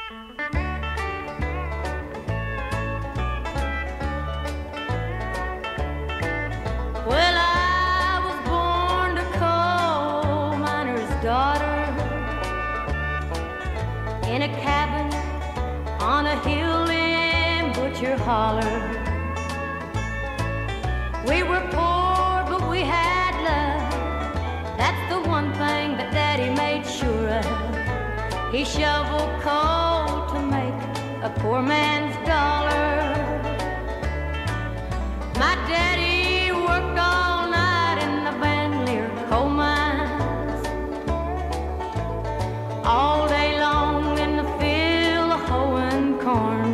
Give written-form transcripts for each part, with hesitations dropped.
Well, I was born a coal miner's daughter in a cabin on a hill in Butcher Holler. We were poor, but we had love. That's the one thing that Daddy made sure of. He shoveled coal to make a poor man's dollar. My daddy worked all night in the Bandelier coal mines, all day long in the field hoeing corn.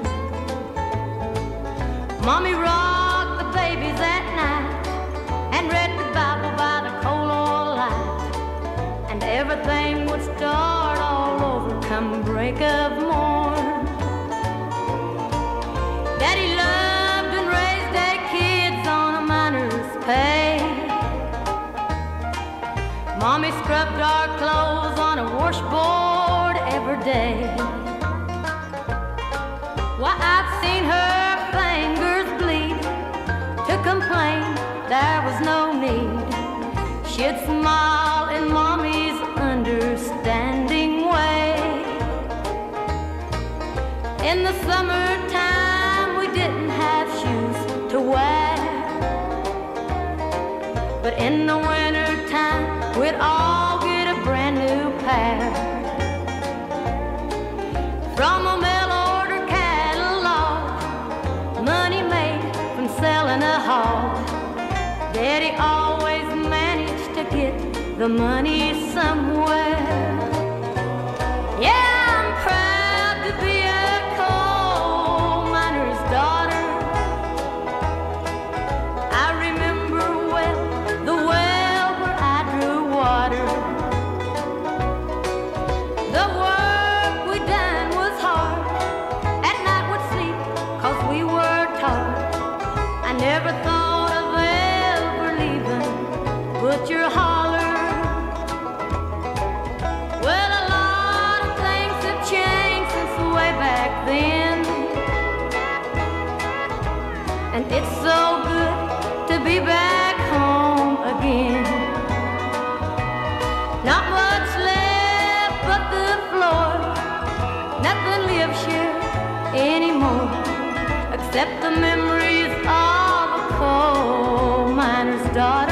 Mommy rocked the babies at night and read the Bible by the coal oil light, and everything would start all over come break of morn. Daddy loved and raised their kids on a miner's pay. Mommy scrubbed our clothes on a washboard every day. Why, I've seen her fingers bleed. To complain, there was no need. She'd smile in Mommy's understanding way. In the summertime, we didn't have shoes to wear, but in the wintertime, we'd all get a brand new pair. From a mail-order catalog, money made from selling a hog, Daddy always managed to get the money somewhere. Yeah, I'm proud to be a coal miner's daughter. I remember well the well where I drew water. The work we done was hard. At night we'd sleep 'cause we were taught. I never thought of ever leaving Butcher Holler. Well, a lot of things have changed since way back then, and it's so good to be back home again. Not much left but the floor. Nothing lives here anymore except the memories of a coal miner's daughter.